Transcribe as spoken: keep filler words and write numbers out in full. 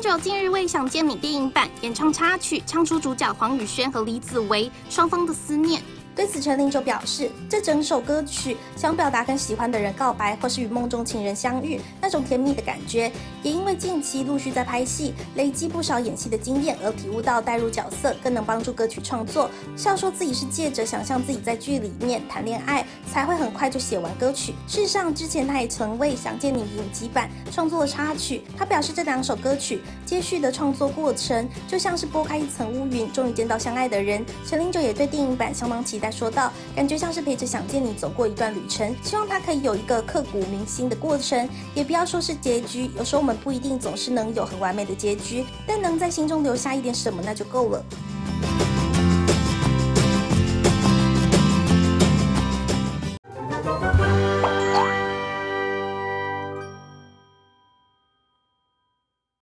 九近日为《想见你》电影版演唱插曲，唱出主角黄宇轩和李子维双方的思念。对此，陈零九表示，这整首歌曲想表达跟喜欢的人告白，或是与梦中情人相遇那种甜蜜的感觉。也因为近期陆续在拍戏，累积不少演戏的经验，而体悟到带入角色更能帮助歌曲创作。笑说自己是借着想象自己在剧里面谈恋爱，才会很快就写完歌曲。事实上，之前他也曾为《想见你》影集版创作了插曲。他表示，这两首歌曲接续的创作过程，就像是拨开一层乌云，终于见到相爱的人。陈零九也对电影版相当期待，说道，感觉像是陪着想见你走过一段旅程，希望他可以有一个刻骨铭心的过程，也不要说是结局，有时候我们不一定总是能有很完美的结局，但能在心中留下一点什么那就够了。